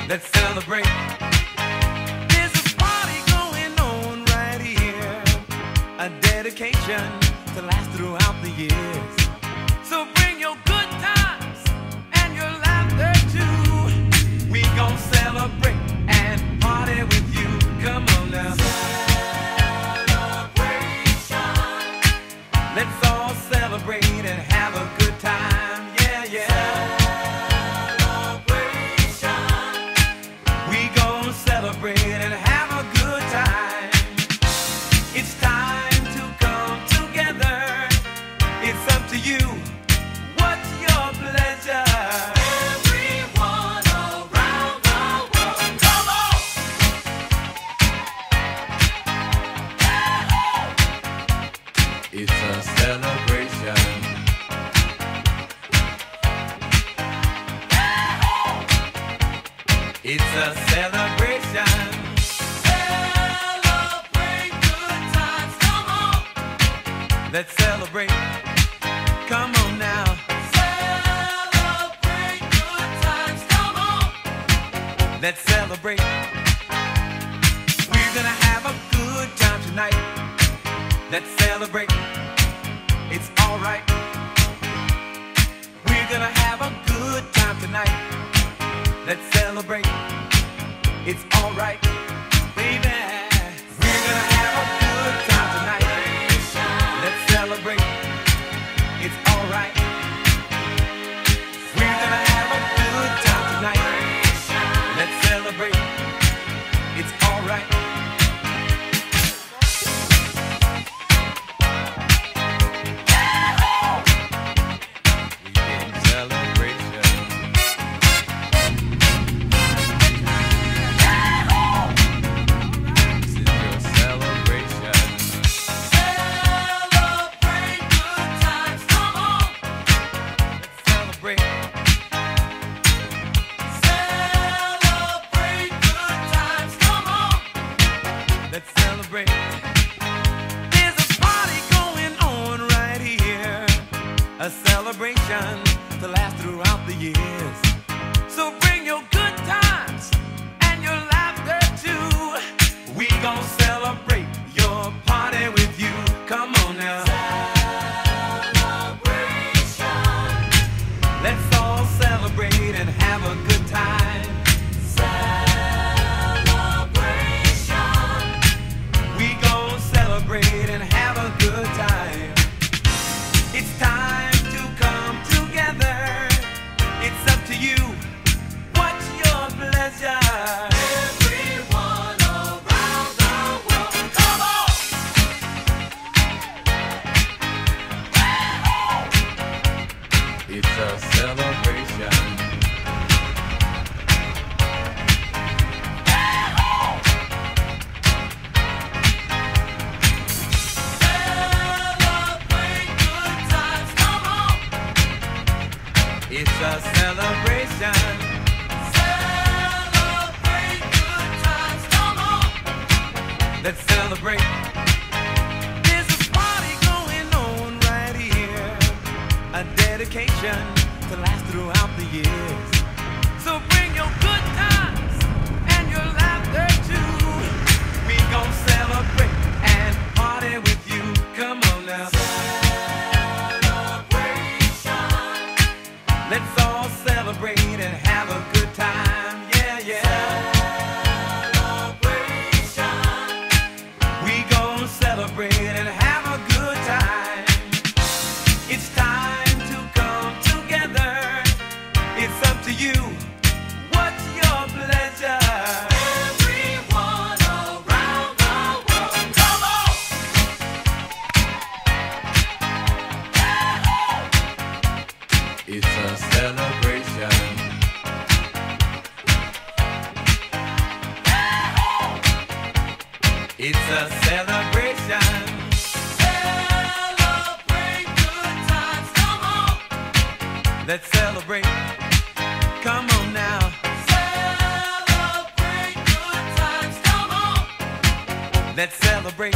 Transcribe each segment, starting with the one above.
Let's celebrate. There's a party going on right here, a dedication to last throughout the years. So bring your good times and your laughter too. We gon' celebrate and party with you. Come on now. Celebration. Let's all celebrate and have a good time. Yeah, yeah. Celebrate and have a good time. It's time to come together. It's up to you. What's your pleasure? Everyone around the world, come on! It's a celebration. It's a celebration. Celebrate good times, come on. Let's celebrate. Come on now. Celebrate good times, come on. Let's celebrate. We're gonna have a good time tonight. Let's celebrate. It's alright. We're gonna have a good time tonight. Let's celebrate. It's alright, baby. We're gonna have a good time tonight. Let's celebrate. It's alright. We're gonna have a good time tonight. Let's celebrate. It's alright. There's a party going on right here, a celebration to last throughout the years. So bring your good times and your laughter too. We gon' celebrate your party with you. Come on now. Celebration. Let's all celebrate and have a good time. And have a good time. It's time to come together. It's up to you. What's your pleasure? Everyone around the world, come on! It's a celebration. It's a celebration. Celebrate good times, come on. Let's celebrate. There's a party going on right here, a dedication to last throughout the years. So bring your good times and your laughter too. We gon' celebrate and party with you. Come on now. Let's all celebrate and have a good time. Yeah, yeah. Celebration. We gon' celebrate and have a good time. It's time to come together. It's up to you. What's your pleasure? Everyone around the world, come on! It's a celebration. It's a celebration. Celebrate good times, come on. Let's celebrate. Come on now. Celebrate good times, come on. Let's celebrate.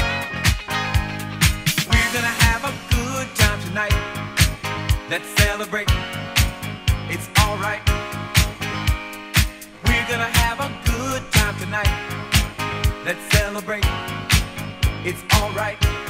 We're gonna have a good time tonight. Let's celebrate. It's alright. We're gonna have It's alright.